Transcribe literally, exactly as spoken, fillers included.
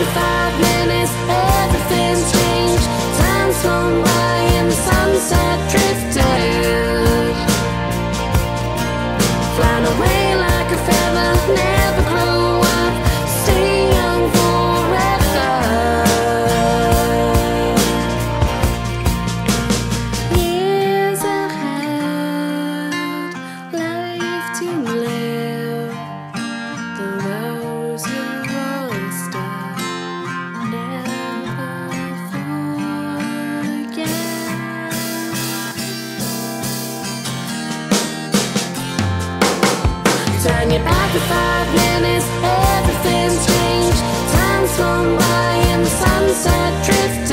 for five minutes, everything's changed. Time's gone by and the sunset drifted, flying away like a feather, never grow up, stay young forever. Years ahead, life to live, the rose of oyster, never forget. Turn your back for five minutes, everything's changed. Time's gone by and the sunset drifts.